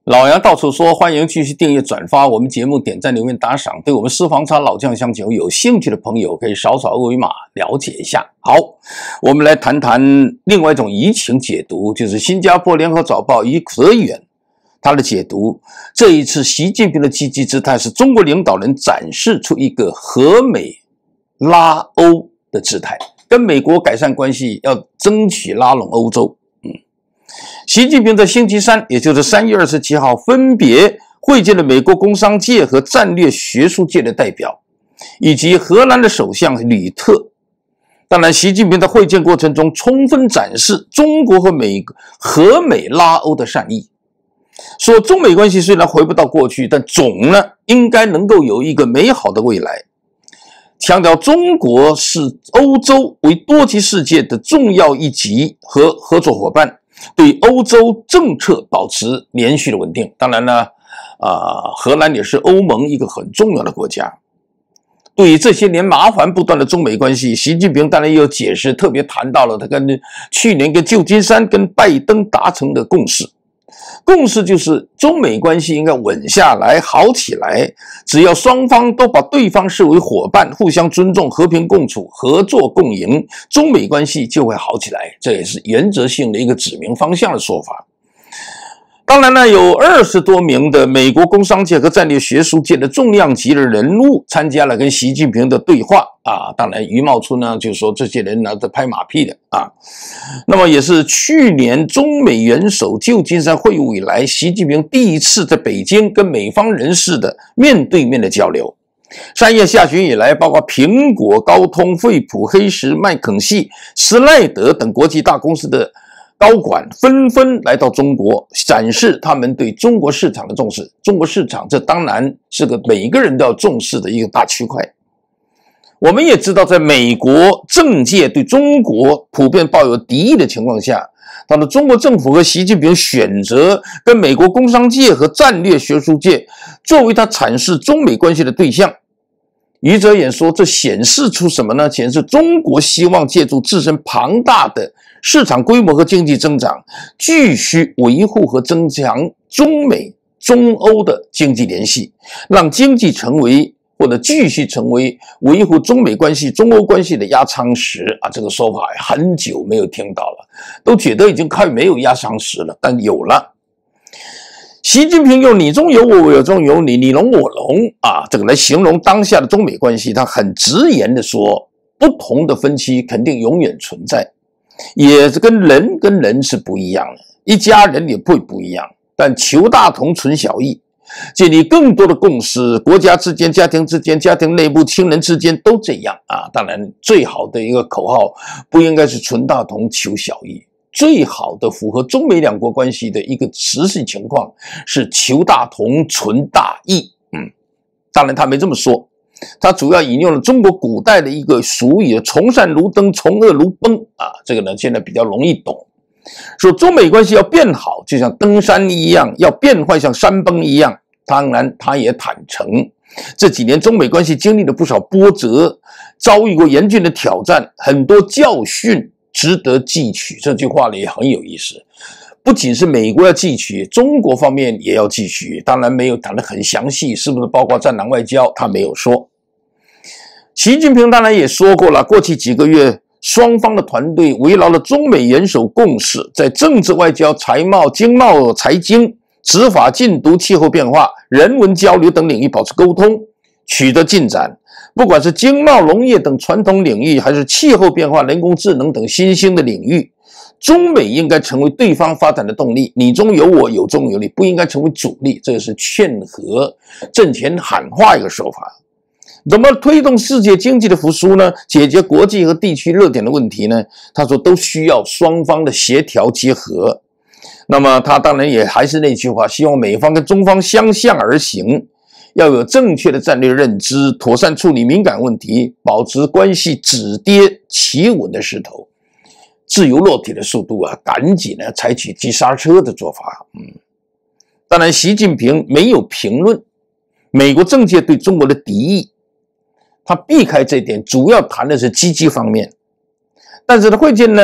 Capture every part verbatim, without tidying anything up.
老杨到处说，欢迎继续订阅、转发我们节目，点赞、留言、打赏。对我们私房茶老酱香酒有兴趣的朋友，可以扫扫二维码了解一下。好，我们来谈谈另外一种舆情解读，就是新加坡联合早报以可远他的解读。这一次习近平的积极姿态，是中国领导人展示出一个和美拉欧的姿态，跟美国改善关系，要争取拉拢欧洲。习近平在星期三，也就是三月二十七号，分别会见了美国工商界和战略学术界的代表，以及荷兰的首相吕特。当然，习近平在会见过程中充分展示中国和美和美拉欧的善意，说中美关系虽然回不到过去，但总呢应该能够有一个美好的未来。强调中国是欧洲为多极世界的重要一极和合作伙伴，对欧洲政策保持连续的稳定。当然呢，呃，荷兰也是欧盟一个很重要的国家。对于这些年麻烦不断的中美关系，习近平当然也有解释，特别谈到了他跟去年跟旧金山跟拜登达成的共识。共识就是中美关系应该稳下来、好起来，只要双方都把对方视为伙伴，互相尊重、和平共处、合作共赢，中美关系就会好起来。这也是原则性的一个指明方向的说法。当然呢，有二十多名的美国工商界和战略学术界的重量级的人物参加了跟习近平的对话啊。当然，余茂春呢就说这些人呢在拍马屁的啊。那么也是去年中美元首旧金山会晤以来，习近平第一次在北京跟美方人士的面对面的交流。三月下旬以来，包括苹果、高通、惠普、黑石、麦肯锡、施耐德等国际大公司的高管纷纷来到中国，展示他们对中国市场的重视。中国市场这当然是个每一个人都要重视的一个大区块。我们也知道，在美国政界对中国普遍抱有敌意的情况下，他的中国政府和习近平选择跟美国工商界和战略学术界作为他阐释中美关系的对象。余则演说，这显示出什么呢？显示中国希望借助自身庞大的市场规模和经济增长，继续维护和增强中美、中欧的经济联系，让经济成为或者继续成为维护中美关系、中欧关系的压舱石啊！这个说法很久没有听到了，都觉得已经快没有压舱石了，但有了。习近平用你中有我，我中有你，你侬我侬啊，这个来形容当下的中美关系。他很直言的说，不同的分歧肯定永远存在，也跟人跟人是不一样的，一家人也会不一样，但求大同存小异，建立更多的共识，国家之间、家庭之间、家庭内部、亲人之间都这样啊。当然，最好的一个口号不应该是存大同求小异。最好的符合中美两国关系的一个实际情况是求大同存大义。嗯，当然他没这么说，他主要引用了中国古代的一个俗语，从善如登，从恶如崩啊，这个呢现在比较容易懂。说中美关系要变好，就像登山一样，要变坏像山崩一样。当然他也坦诚，这几年中美关系经历了不少波折，遭遇过严峻的挑战，很多教训值得汲取。这句话呢也很有意思，不仅是美国要汲取，中国方面也要汲取。当然没有谈得很详细，是不是包括战狼外交，他没有说。习近平当然也说过了，过去几个月双方的团队围绕了中美元首共识，在政治、外交、财贸、经贸、财经、执法、禁毒、气候变化、人文交流等领域保持沟通，取得进展。不管是经贸、农业等传统领域，还是气候变化、人工智能等新兴的领域，中美应该成为对方发展的动力，你中有我，有中有你，不应该成为主力。这是劝和阵前喊话一个手法。怎么推动世界经济的复苏呢？解决国际和地区热点的问题呢？他说都需要双方的协调结合。那么他当然也还是那句话，希望美方跟中方相向而行，要有正确的战略认知，妥善处理敏感问题，保持关系止跌企稳的势头，自由落体的速度啊，赶紧呢采取急刹车的做法。嗯，当然习近平没有评论美国政界对中国的敌意，他避开这点，主要谈的是积极方面。但是呢，会见呢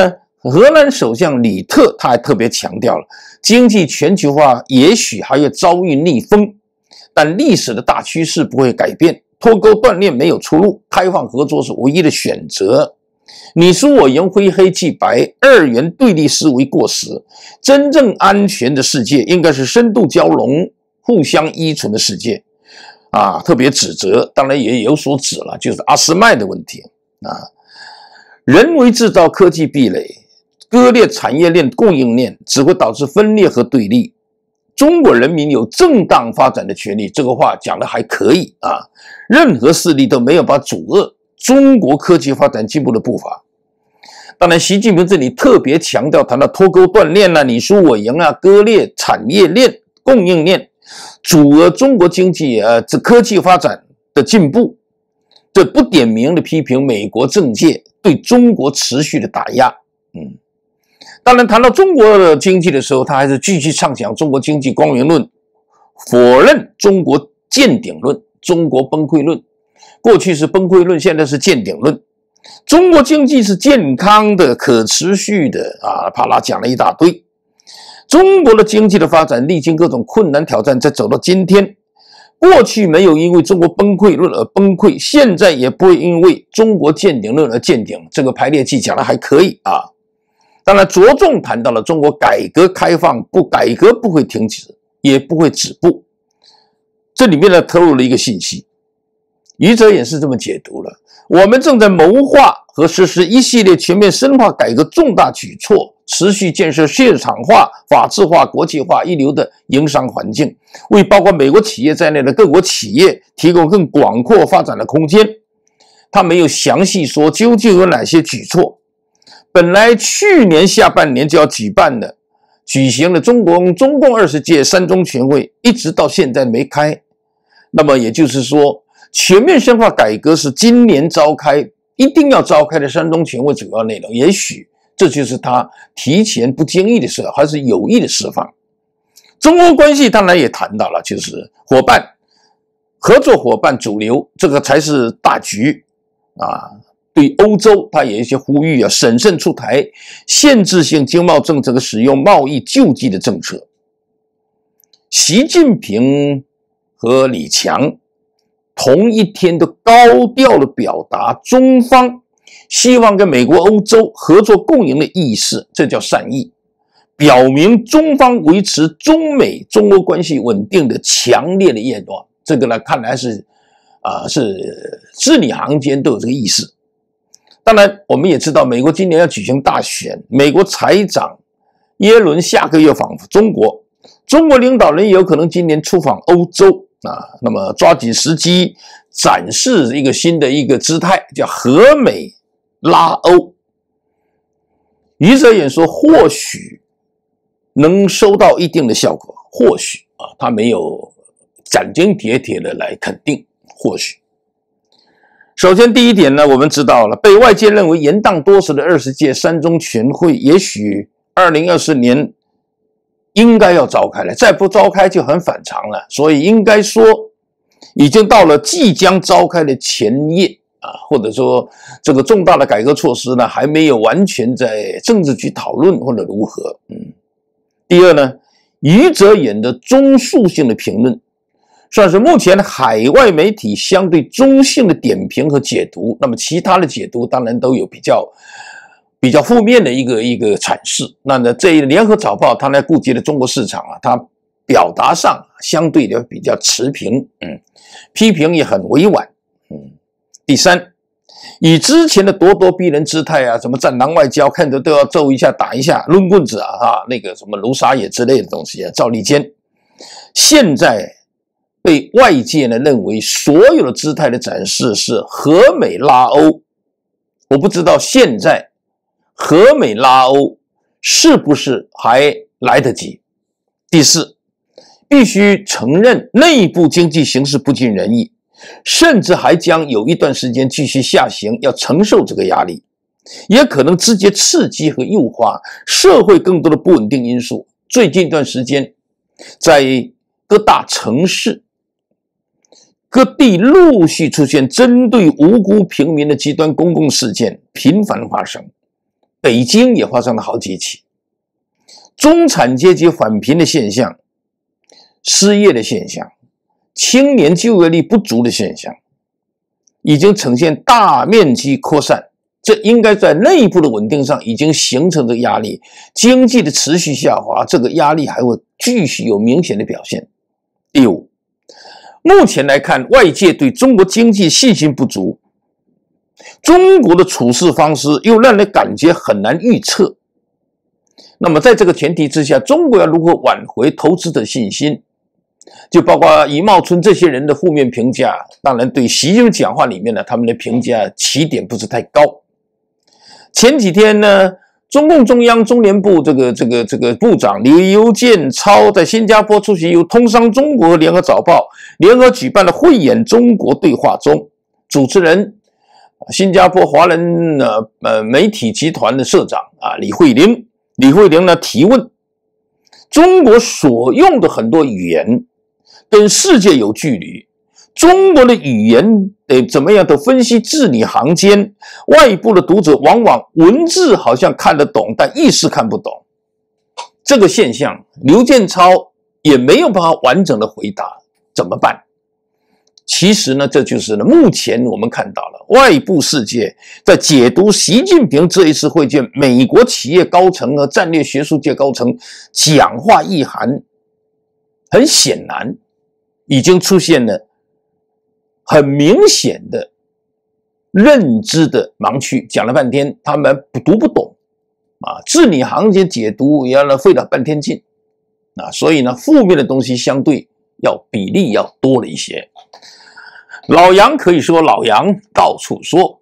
荷兰首相吕特他还特别强调了，经济全球化也许还会遭遇逆风，但历史的大趋势不会改变，脱钩断链没有出路，开放合作是唯一的选择。你输我赢，非黑即白，二元对立思维过时。真正安全的世界应该是深度交融、互相依存的世界。啊，特别指责，当然也有所指了，就是阿斯麦的问题啊。人为制造科技壁垒，割裂产业链、供应链，只会导致分裂和对立。中国人民有正当发展的权利，这个话讲的还可以啊。任何势力都没有办法阻遏中国科技发展进步的步伐。当然，习近平这里特别强调，谈到脱钩断链啊，你输我赢啊，割裂产业链、供应链，阻遏中国经济呃这科技发展的进步。这不点名的批评美国政界对中国持续的打压。嗯，当然谈到中国的经济的时候，他还是继续畅想中国经济光明论，否认中国见顶论、中国崩溃论。过去是崩溃论，现在是见顶论。中国经济是健康的、可持续的啊，啪啦讲了一大堆。中国的经济的发展历经各种困难挑战，再走到今天。过去没有因为中国崩溃论而崩溃，现在也不会因为中国见顶论而见顶。这个排列记讲的还可以啊。当然着重谈到了中国改革开放，不改革不会停止，也不会止步。这里面呢透露了一个信息，余则也是这么解读了。我们正在谋划和实施一系列全面深化改革重大举措，持续建设市场化、法治化、国际化一流的营商环境，为包括美国企业在内的各国企业提供更广阔发展的空间。他没有详细说究竟有哪些举措。本来去年下半年就要举办的，举行了中国中共二十届三中全会，一直到现在没开。那么也就是说，全面深化改革是今年召开，一定要召开的三中全会主要内容。也许这就是他提前不经意的事，还是有意的释放。中欧关系当然也谈到了，就是伙伴、合作伙伴、主流，这个才是大局啊。对欧洲，他也有一些呼吁啊，审慎出台限制性经贸政策和使用贸易救济的政策。习近平和李强同一天都高调的表达中方希望跟美国、欧洲合作共赢的意识，这叫善意，表明中方维持中美、中欧关系稳定的强烈的愿望。这个呢，看来是啊、呃，是字里行间都有这个意思。当然，我们也知道，美国今年要举行大选，美国财长耶伦下个月访中国，中国领导人也有可能今年出访欧洲啊。那么抓紧时机，展示一个新的一个姿态，叫和美拉欧。余则演说，或许能收到一定的效果，或许啊，他没有斩钉截铁的来肯定，或许。首先第一点呢，我们知道了，被外界认为延宕多时的二十届三中全会，也许二零二四年应该要召开了，再不召开就很反常了。所以应该说，已经到了即将召开的前夜啊，或者说这个重大的改革措施呢，还没有完全在政治局讨论或者如何。嗯，第二呢，余则演的中述性的评论，算是目前海外媒体相对中性的点评和解读。那么其他的解读当然都有比较比较负面的一个一个阐释。那呢，这联合早报它呢顾及了中国市场啊，它表达上相对的比较持平，嗯，批评也很委婉，嗯。第三，以之前的咄咄逼人姿态啊，什么战狼外交，看着都要揍一下打一下，抡棍子啊，哈，那个什么卢沙野之类的东西啊，赵立坚，现在被外界呢认为所有的姿态的展示是和美拉欧。我不知道现在和美拉欧是不是还来得及。第四，必须承认内部经济形势不尽人意，甚至还将有一段时间继续下行，要承受这个压力，也可能直接刺激和诱发社会更多的不稳定因素。最近一段时间，在各大城市各地陆续出现针对无辜平民的极端公共事件频繁发生， 北京也发生了好几起，中产阶级返贫的现象，失业的现象，青年就业率不足的现象，已经呈现大面积扩散，这应该在内部的稳定上已经形成的压力，经济的持续下滑，这个压力还会继续有明显的表现。第五，目前来看，外界对中国经济信心不足，中国的处事方式又让人感觉很难预测。那么在这个前提之下，中国要如何挽回投资的信心？就包括余茂春这些人的负面评价，当然对习近平讲话里面呢，他们的评价起点不是太高。前几天呢，中共中央中联部这个这个这个部长刘建超在新加坡出席由通商中国和联合早报联合举办的慧眼中国对话中，主持人新加坡华人呃呃媒体集团的社长啊李慧玲，李慧玲呢提问，中国所用的很多语言跟世界有距离，中国的语言得怎么样的分析字里行间，外部的读者往往文字好像看得懂，但意思看不懂。这个现象，刘建超也没有办法完整的回答，怎么办？其实呢，这就是呢，目前我们看到了外部世界在解读习近平这一次会见美国企业高层和战略学术界高层讲话意涵，很显然已经出现了很明显的认知的盲区。讲了半天，他们读不懂啊，字里行间解读也要费了半天劲啊，所以呢，负面的东西相对要比例要多了一些。老杨可以说老杨到处说。